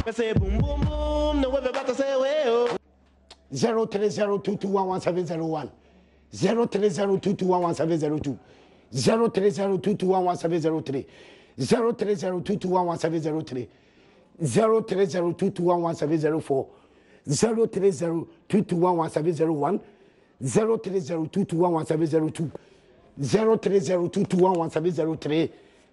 I say boom boom boom. No way about to say well. 03022111701 03022111702 03022111703 03022111703 03022111704 03022111701 03022111702 03022111703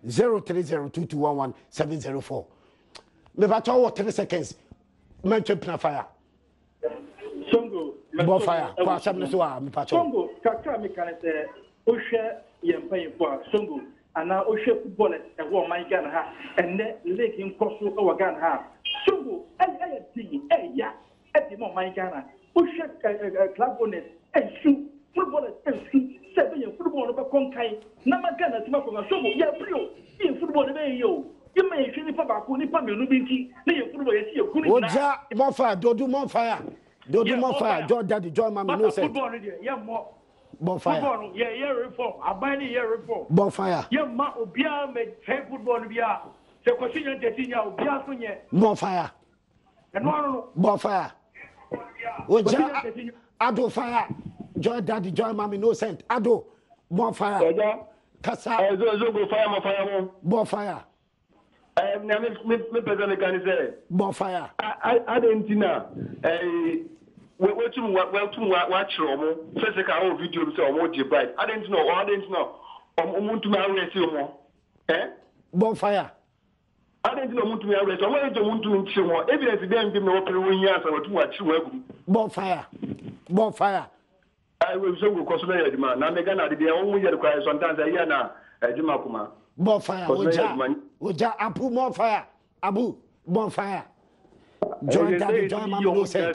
03022111704 me ba to 3 seconds man champion fire Songo, bo fire kwa sam so a me pa to Songo kakra me kan say o hwe yempan fo Songo ana o hwe football e wo man Ghana ha enne league nkoso e wo Ghana ha Songo ay ti ya e di mo man Ghana o hwe club owners e su football e su se be football no be konkai na ma Ghana ti ma ko Songo ya brio in football be yo you may feel for back ni pa me no binti na ye football ye ti e kunu oja mo fire dodu mo fire joy daddy joy mama no say football there yeah more bonfire football yeah reform abani yeah reform bonfire yeah ma obia me play football bia se kwesinya tetinya obia so nye bonfire no bonfire oja ado fire joy daddy joy mama no sent ado bonfire oja kasa zo go fire mo fire mo bonfire me person can say bonfire I didn't know wetum wa chiro mo se ka o video bi se o mo di bright I didn't know muntu ma arrest mo bonfire I didn't know muntu ma arrest o mo ejo muntu nchi mo evidence dem bi me wo pere wo yin asa wo tu wa chiro agum bonfire I will so go koso na yedima na me Ghana de o mu yede kwa sometimes ayi na edima kuma bonfire oja apu bonfire abu bonfire join daddy join mama no say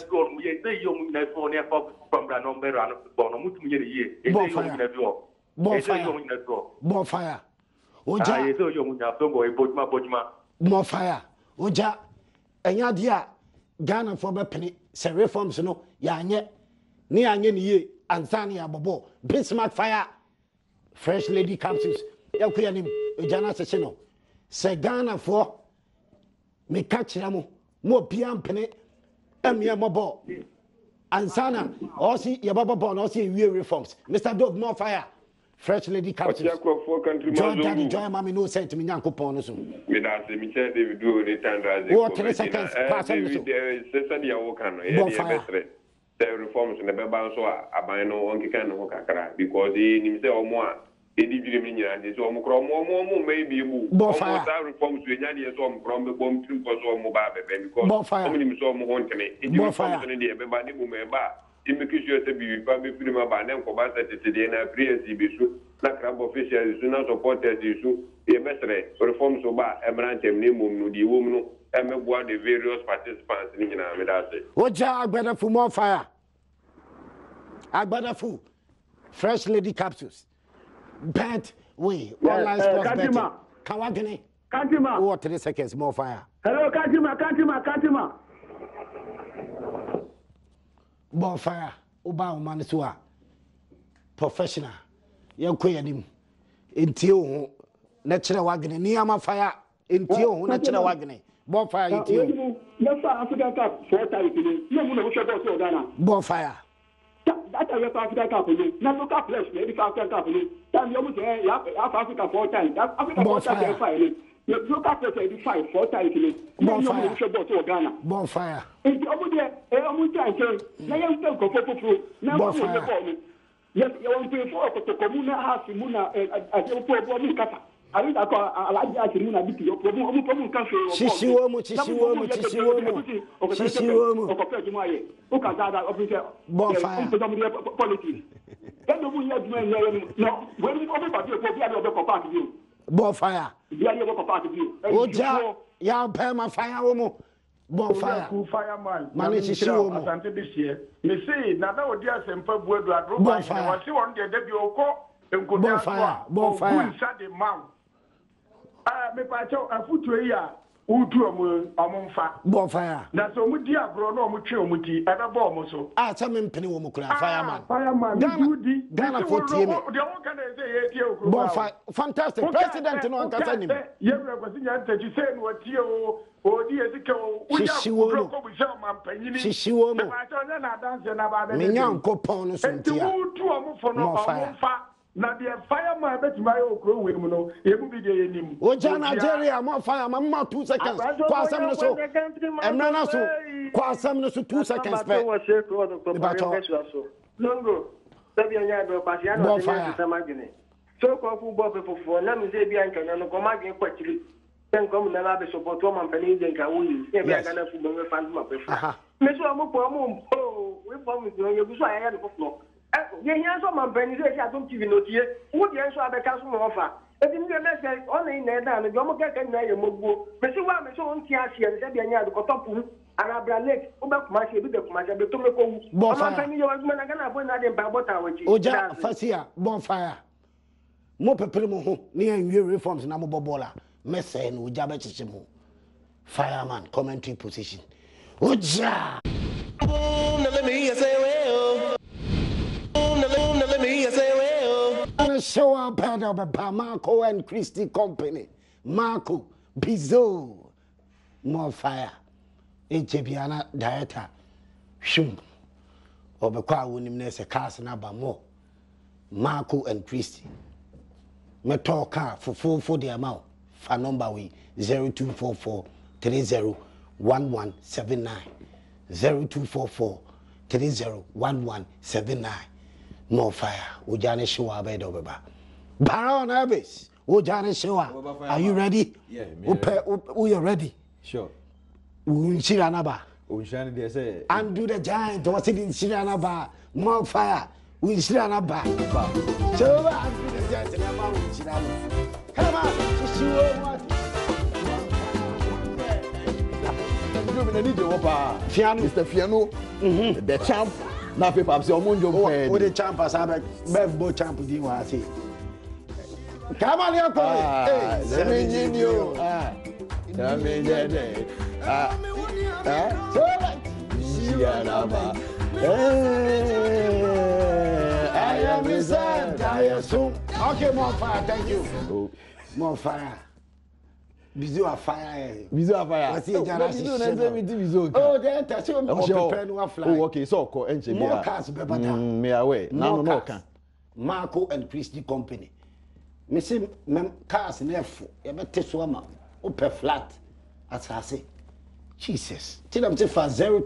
bonfire oja bonfire oja enya dia Ghana for be pene se reforms no ya anye ni anye ni ye ansani abobo Bismarck fire fresh lady capsules yakuya nim ejana se no se Ghana for me catch mo biam pene emia mobo ansana osi yababa bon osi we reforms Mr. Dove more fire fresh lady capsules join daddy join mama no sent me nyankopon no so me da se mi che David do ni tandraze ko 3 seconds pass me so se se dia wo kan no ye betre the reforms ne be ban so aban no onke kan no kakra because ni mi se omo a edi dwire mi nyina de so omo kro omo maybe bu omo ta reforms we nya de so omo kro be bom trim ko so omo ba be because omo ni mi so omo hontene edi reforms ne de be ba ni bu me ba imekisho te bi ba be prima ba ne ko ba tete de na presi bi su na crab official su na supporters su e mesre reforms so ba emrantem ne mum no di wom no emegwa the various participants ni nyina me da say oja agbada fu more fire agbada fu fresh lady capsules bet we online sports betting kawagene Kantima what 3 seconds more fire hello Kantima bonfire oba man so a professional yankoya nim entie ho na kire wagene ni ama fire entie ho na kire wagene bonfire entie never Africa Cup 4 times no mu na wo shebo so Ghana bonfire that Africa Cup na local players na Africa Cup time you must ya Africa 4 times that Africa 4 times fire you local players 85 4 times no mu na wo shebo so Ghana bonfire enti omo de omo tanke na yam tan ko popo na mo mo yes you want to for ko komuna half muna aje popo mi kata ari da ko alaji akiri muna biti yo popo omo kan fe sisiwo mu o ko pe jumo aye o ka da officer bonfire politics endo mu ya jumo no when omo party ko bi ade ko party bi bonfire bi ade ko party bi oja ya pe ma fire wo mu bonfire ku fireman mani sisiwo mu asante this year me say na da odi asempa buedu adroba wa si won de bi oko bonfire inside the mouth me pa cho afutu yi a utu omumfa bonfire na so mu di agro na omutwe omuti ebe bo omo so cha me mpene wo mukura fireman Ghana for tie me de won kan say ye tie okro bonfire fantastic president no ankasa nim ye bra kwasi nya ntachi say no tie o di ezike o uya ko bu sha mampanyini shishiwo mo ba cha na dance na ba be me nyankopon no so ntia utu omufo no omumfa na the fireman bet my okro we mu no e bu bi de yenim o ja Nigeria mo fireman ma 2 seconds kwa asem no so emra na so kwa asem no so 2 seconds pe longo sabi anya do kwasi ya no se samagine so ko fu bo fofo na mi se bi anka no ko magin kwachiri ten ko mu na ba be support o man pani de nka wuyi e bi Ghana fu bo me fan ma pe fu me so mo po mo we po mi do ye bu so aya no fofo ye hia so man pani se ya dom TV no tie wo de so abeka so mo ofa e bi me se on ni na da no jo mo keke na ye mogbo me se wa me so on ti asie se bi anya do ko topu Arabra Lake ube kumashi ebi de kumashi be to me ko bonfire yo wa na Ghana boy na de ba bota wachi oja fasia bonfire mo pepere mo ho ne anwie reforms na mo bobola mese no oja be chiche mo fireman commentary position oja let me hear say well let me hear say well and show up by Marco and Christie Company Marco Bizo more fire Ejebiana director shum obekwa wonim na se cars na ba mo Marco and Christie me talk car for the amount for number we 0244 301179 0244 301179 more fire ojane showa be do beba Baron Elvis ojane showa are you ready? Yeah, you ready? Sure. Unchiranaba. Unshani they say. Undo the giant. What's it in Shiranaba? More fire. Unshiranaba. So undo the giant. Come on. Mr. Fiano, the champ. Now people say Omunjo. Oh, the champ has a Bevbo champ. Do you want to see? Come on, your boy. Let me give you. I am inside. I assume. Okay, more fire. Thank you. More fire. Bizu a fire. Bizu a fire. Oh, then that's you. Oh, okay. So, more cars, me away. Now, no can. Marco and Christie Company. Missing cars in F. You better swim. Upper flat, as I say. Jesus. Tell them to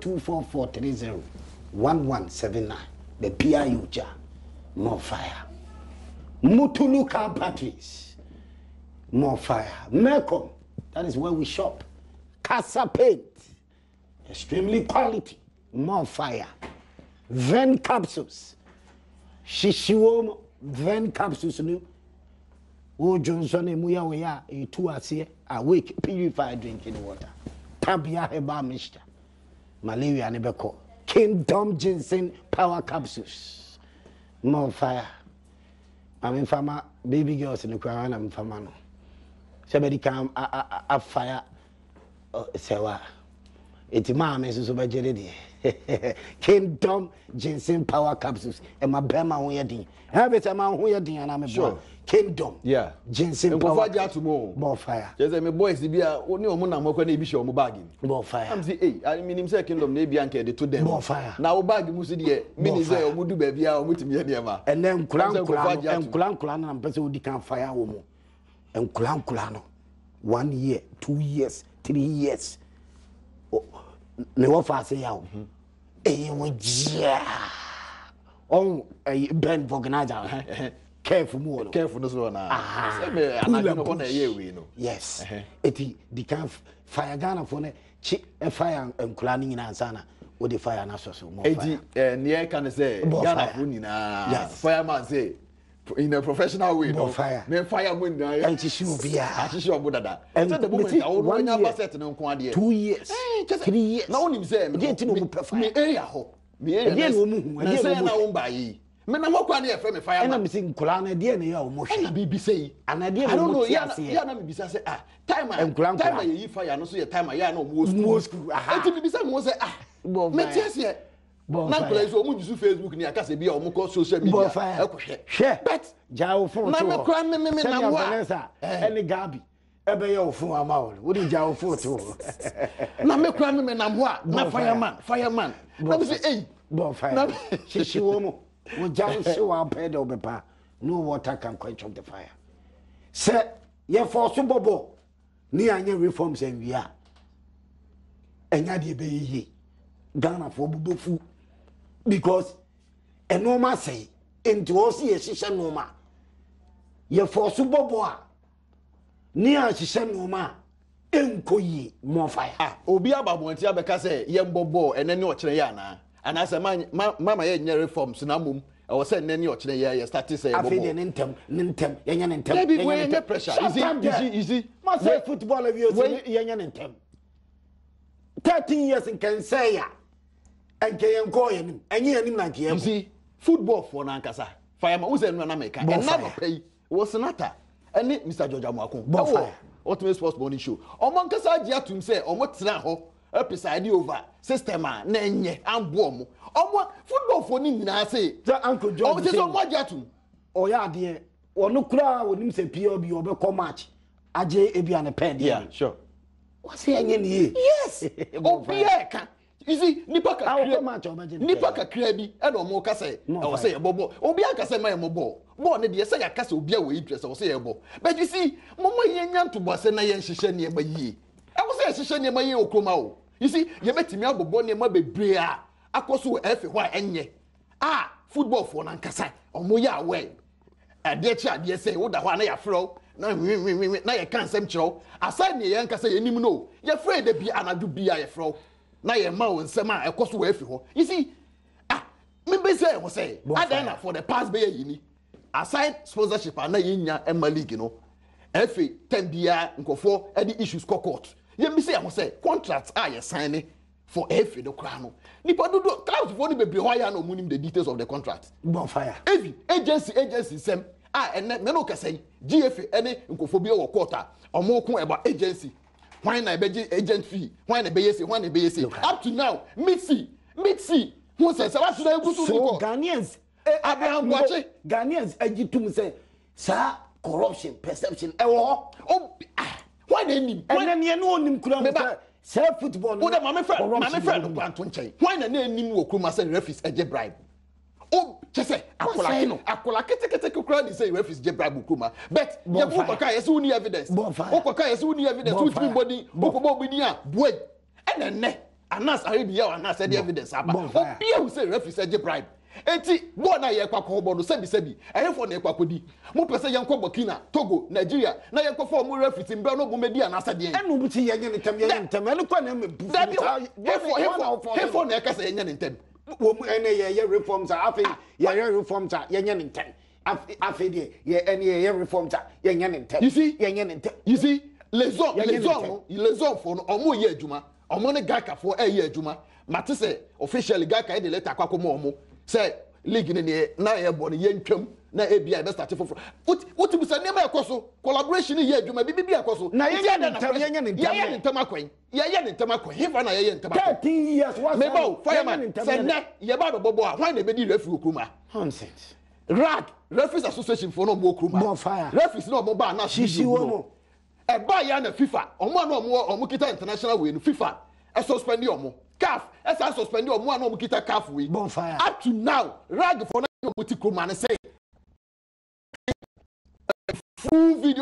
0244301179. The PIU jar. More fire. Mutulu car batteries. More fire. Melcom. That is where we shop. Casa paint. Extremely quality. More fire. Ven capsules. Shishiwomo. Ven capsules. Oh, Johnson and Muya, we are a 2 hours here. Awake, purified drinking water. Tabia heba mixture. Malaria nebeko. Kingdom ginseng power capsules. More fire. I'm in farmer, baby girls in the crown. I'm farmer. Somebody come a fire. Sewa. It's my message over Jelly. Kingdom ginseng power capsules. And my bema on your ding. Have it among who you're doing, and I'm sure. Kingdom. Yeah. Ginseng power. More fire. Just my boys, the beer, only a month, I'm going to be sure bagging. More fire. I'm saying, I mean, himself, Kingdom, maybe Anke, the 2 days. More fire. Now, bag Musidi, Minister, or Mudu baby, or Mutim. And then Kulan, and person who can fire woman. And Kulan, 1 year, 2 years, 3 years. No offer say out. Oh, Ben Organizer. Careful more. Careful, no one. I'm not going to hear we know. Yes. The kind of fire gun for a fire and clanning in Ansana with the fire and also more. Near can say, Ghana, fireman say, in a professional way, no fire. Men fire wind, and she should be a sure Buddha. And the moment I will never set no 2 years, 3 years. No, him say, get to know perfect. Me, I won't buy ye. me na mokwa na yefrɛ me fire man. Me sing kula na de na ya o mo hwe. Na bibi say. Anade I don't know. ya Na me bisa say time ye fire no so ye time ya na mo school. Enti me bisa mo say me tie say na kula so mo use Facebook ni aka say bia o mo ko social media hwe. Bet jawo phone to. Na me kura me na mo any Gabi ebe ya ofun ama wo wo di jawo phone to. Na me kura me na mo na fireman. Na me say bon fire. Shishi wo mo. We jawo se wa pay de obepa. No water can quench the fire. Say ye for so bobo ni anya reforms en wi a. Enya de be yi. Ghana for bubofu because a normal say into us ye shisha normal. Ye for so bobo a ni a shisha normal enko yi more fire. Obi ababonti abeka say ye bobo enani o kire ya na. And as a man mama ye nya reforms na mum I was saying any or ye start to say I feel nintem yenya nintem baby we pressure easy must say football of you yenya nintem 13 years in Kensaya and Kayan Koyan and you like you see football for Nankasa fireman who's in America and not pay was Senata and Mr. George Amwako Ultimate Sports Morning Show o Mankasa dia tum say o mo tena ho episode over system na enye ambo mo omo football for ni nyina say Uncle John o se so mo jatum o ya de onu kura onim se POB obekọ match aje ebia ne pen yeah sure what say enye ni yes obi eka you see nipa kakra bi e no mo ka say o say e bobo obi aka say ma e mo ball ne de say ya ka say obi a we interest o say e bo but you see mo yenya ntobose na ye nhihye ne ma yie I was saying, near my Okroma. You see, you met me up bonnie, my baby. I cost F. Why, enye. Football for Nankasa, or Moya way. A dear child, yes, say, what the one I throw. Now, you can't send show. I said, the young say, you know, you're afraid to be an adu be a fro. Now, your mouth and summer, I cost F. You see, maybe say, I was say, I done for the past bay, you aside sponsorship, and Naya and my league, you know. F. 10 BR, and for any issues court. You me say I must say contracts are you signing for every the crown. Nipa do clouds for the baby why you no money the details of the contract. Bonfire. Every agency sem and me no ka say GFA any nkofobia wo quarter or more kun about agency. Why na be agent fee? Why na be say up to now meet see who says so Ghanaians Abraham Boache Ghanaians agitum say sir corruption perception why they need and then you know him kura self football no the mama friend no kwanto nchen why na nim wo kroma say referees eje bribe chese akola kete kura dey say referees eje bribe kroma but you go kwaka yes we need evidence which mean body okobo bi ni a boy and anas arebi ya anas the evidence aba obi who say referees eje bribe enti bo na ye kwakọ bo no sebi ehefo na ekwakodi mo pese ye nkọ Burkina Togo Nigeria na ye kwafo mo referee mbra no bo medi anasa de enu buti ye nye ntem enu kwa na mebu hefo na ekasa ye nye ntem wo mu ene ye reforms afi ye reforms ye nye ntem afi de ye ene ye reforms ye nye ntem you see ye nye ntem you see les hommes for no omo ye adwuma omo ne gaka for ye adwuma mate se officially gaka e de letter kwakọ mo omo say league ni na ye bo ni ye ntwam na ABI be start for what you say nema ekoso collaboration ye adwuma bibi ekoso na ye ntem akwan ye ntem akwan hefa na ye ntem akwan 13 years what mebo fireman say na ye ba do bobo a why na be di referee okruma nonsense rag referees association for no mo okruma referees no mo ba na shishi wo mo e ba ya na FIFA omo na omo kita international way no FIFA e suspend omo CAF esa suspend omo na omo kita CAF way up to now rag for na omo ti kroma na say full video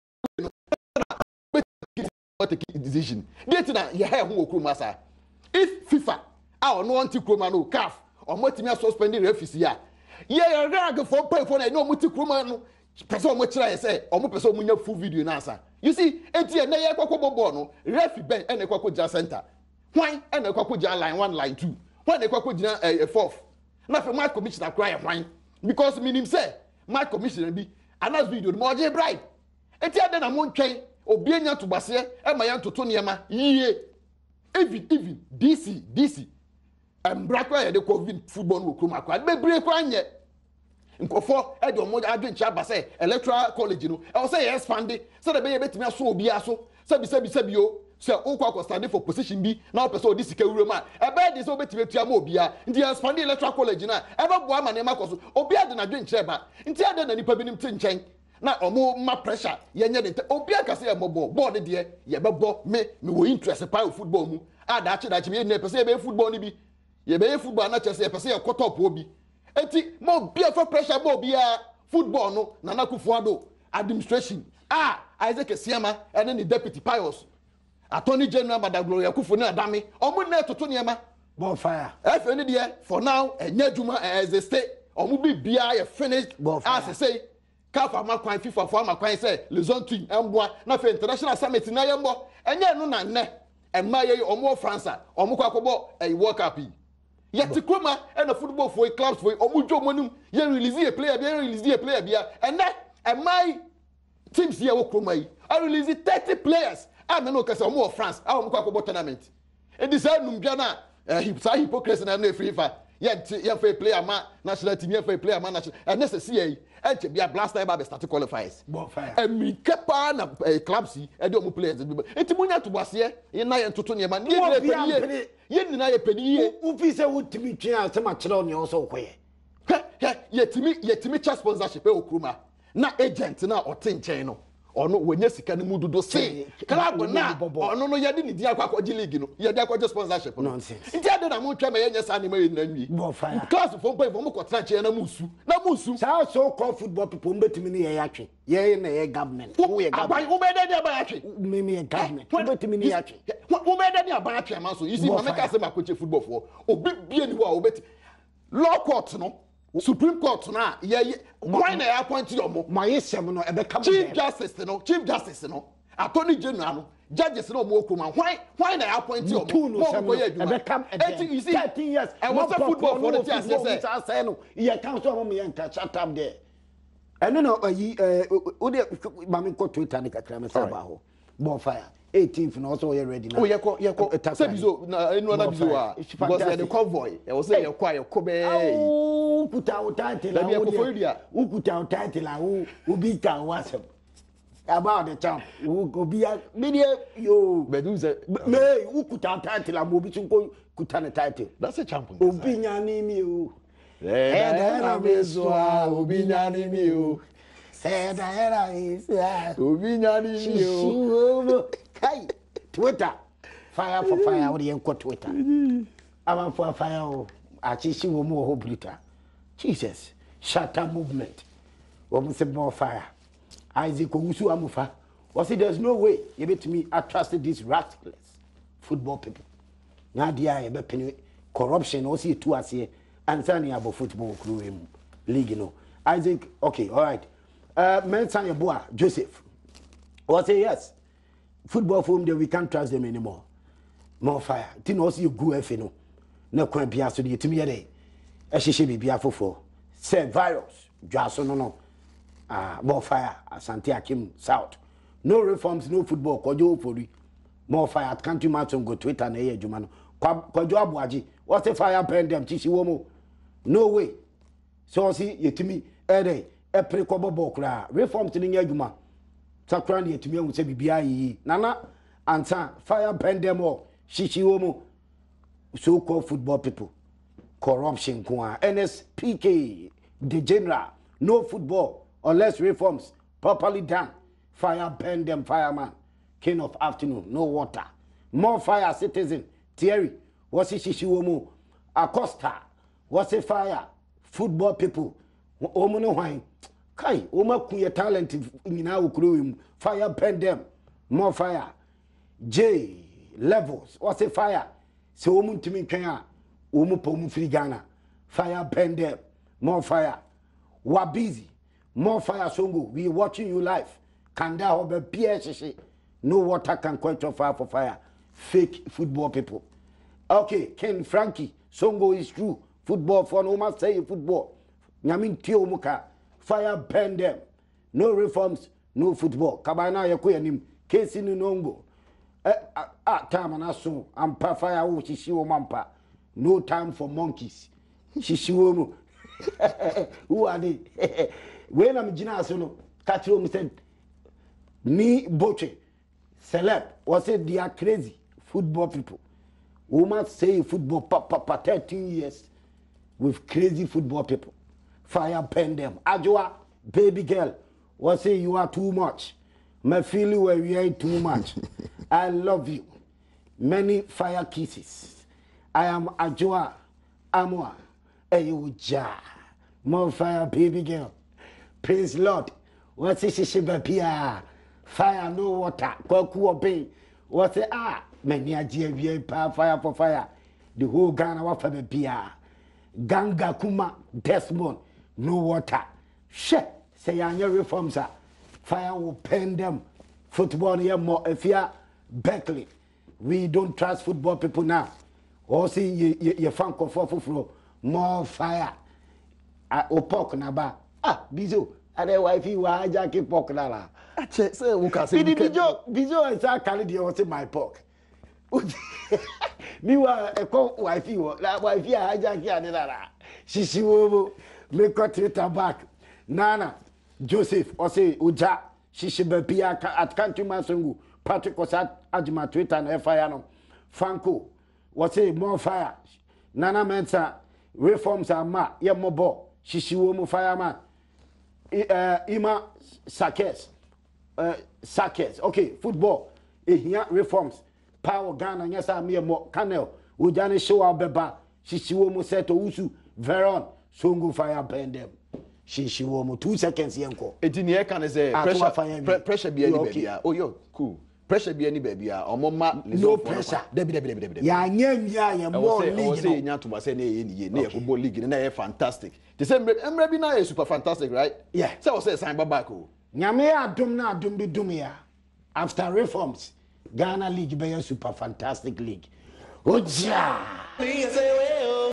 what a decision date na ye hair hu okroma sa if FIFA no anti kroma no CAF omo ti me suspend referees ya ye rag for pay for na omo ti kroma no person omo kira ye say omo person omo nya full video na sa you see etie na ye kwakọ bobo no referee ben na kwakọ ja center why na kwakọ ja line 1 line 2 why na kwakọ jina 4th na fe match commissioner cry why because minim say match commissioner bi announce video mo je bribe etie de na mo ntwen obi enya to base e ma ya ntoto niema yie even DC brako ya de covid football no kroma kwa bebre kwa nye nkofo e de omo adwenche aba say electoral college no e say yes fund say the be betimi aso obi aso sabi o say o kwa stand for position bi na o person odi sika wuro ma e be de say obetimi tua ma obi a nti expand electoral college na e ba boa ma na makoso obi ade na dwenche ba nti ade na nipa binim te nchen na omo ma pressure yenye de obi aka say e bobo board de ye bebo me wo interest pa football mu ada achi me na person e be football ni bi ye be football na chese e person e top obi enti mo bia for pressure mo bia football no Nana Akufo-Addo administration Isaac Esiama and then the deputy Pius Attorney General Madam Gloria Akufo-Addo Adame omo na toto niema bonfire if any there for now enye juma as they stay omo bi bia ye finished as say CAF amakwan FIFA for amakwan say le zone 2 emboa na fe international summit na yembo enye no na nne emaye omo France omo kwakobo World Cup yet Kroma and the football for clubs for Omujo Monum, you release a player, and that and my teams here will Kroma. I release 30 players. I don't know because I'm more France. I won't talk about tournament. And this is Numbiana, hypocrisy and no free fire. Yet, you fair player, man, national team, you fair player, man, and this is CA. And to be a blast time, I start to qualifies. And me keep on a clubs, and don't players. It's Munya to was here, in Naya to Tony, man, you deny a penny. Who say would to be so much on you also where? Yet to me, just sponsorship, Kruma. Not agent now or tin channel. Or no, when yes, can move to say, club now, or no, you didn't Diako Giligino, you had just sponsorship nonsense. Instead, I'm going to try yes, animal in me. Class of phone by Momoko Trachi and Musu. Namusu, so called football people, but me a action. Yea, in a government. Who made any Mimi a government? What to me? Who made any abattoir? You see, I can't say my coach football for. Oh, be anyone, bet law court, no. Supreme Court na why na appoint your my seven e be come Chief Justice no Attorney General no judges no mo kuma why na appoint your mo e be come you see 13 years I was a football for the TSS say no you can so mo me catch up there and no we dey mama ko Twitter ni kakra me say ba ho bonfire 18th and also you're ready now. Oh, yeah, Sebizo, no, because the convoy. I was saying, quiet, Kobe. Oh, put out title. Who put out title? Who beat our WhatsApp about the champ? Who go be a media? You, Medusa, May, who put out title? I'm moving to Kutana title. That's a champion. Opinion you. Opinion you. Said I is Opinion you. Hey, Twitter. Fire for fire, what do you call Twitter? I'm for fire. I see you more hope later. Jesus, shatter movement. What was the more fire? Isaac Owusu Amufa. Was it there's no way you bet me I trusted these rascals, football people. Now, dear, you bet corruption, also two as here, and signing about football crew league, you know. Isaac, okay, all right. Mensan Yeboah, Joseph. Was it yes? Football for them, we can't trust them anymore. More fire. Tin also you go if you know. No can be asked to the Timmy day. As she should be for. Say virus. Just no. More fire. Asante Akim South. No reforms, no football. Kojo Opori. More fire. At country match on go Twitter and here, Jumano. Kojo Abuaji. What's the fire pen them? Chichi Womo. No way. So see you to me. Ede. A pre-cobo bokra. Reform to the Yaguma. Sakrani to me would say BBI Nana answer fire pen them all. Shishiwomo so called football people. Corruption kwa NSPK the general. No football unless reforms properly done. Fire pen them fireman. King of afternoon, no water. More fire citizen. Thierry. What's it Shishiwomo? Acosta. What's a fire? Football people. Omono wine. Kai, Oma kuye talent nyina ukuru him. Fire pen them. More fire. J levels. What's a fire? So omu ntimi twenya. Omu pomu free Ghana. Fire pen them. More fire. Wabizi. More fire Songo. We watching you live. Kanda hobe PSC. No water can quench your fire for fire. Fake football people. Okay, Ken Frankie. Songo is true. Football for no must say football. Nyamin tio muka. Fire pen them. No reforms, no football. Kabana yakuya nim. Kesi ni nongo. Time and aso. Ampa fire o shishiwo mampa. No time for monkeys. Shishiwo mu. Who are they? When I'm Gina Sono, Catro said, me, Boche, celeb, was it they are crazy football people. Woman say football, papa, 13 years with crazy football people. Fire pen them. Ajua, baby girl, was say you are too much. My feeling where we are too much. I love you. Many fire kisses. I am Ajua Amwa. Eyuja. More fire, baby girl. Praise Lord. What's this Shibapia? Fire, no water. Koku obey. What's it? Many a fire for fire. The whole Ghana wa for the beer. Ganga Kuma, Desmond, no water. She say your reforms are. Fire will pen them. Football here more if you are Berkeley. We don't trust football people now. Or see you fan for more fire. Opok naba. Bizo. Ade wifey wa jackie pork nala. Say uka say bizo is a calendar or say my pork. Me wa eko wifey wo. La wifey a jackie anela. She wo make cut it back. Nana Joseph or say uja Shishibapia at Country Masungu. Patrick was at Ajima Twitter and fire no. Franco was say more fire. Nana Mensa reforms are ma ye mobo. Shishiwomu fireman. Ima Sakes. Sakes. Okay, football. Here reforms. Power Ghana, yes, I'm here more. Canel. Ujani show our beba. Shishiwomu said to Usu. Veron. Sungu fire bend them. Shishiwomu 2 seconds yanko. It in here can say pressure be any baby. Oh yo, cool. Pressure be any baby. Or mama no pressure. Debi. Ya more league. Say nyantuma say ne football league na fantastic. The same Emre na is super fantastic, right? Yeah. So say sign back o. Nyame adom na adom bi dum ya. After reforms, Ghana league be super fantastic league. Oja.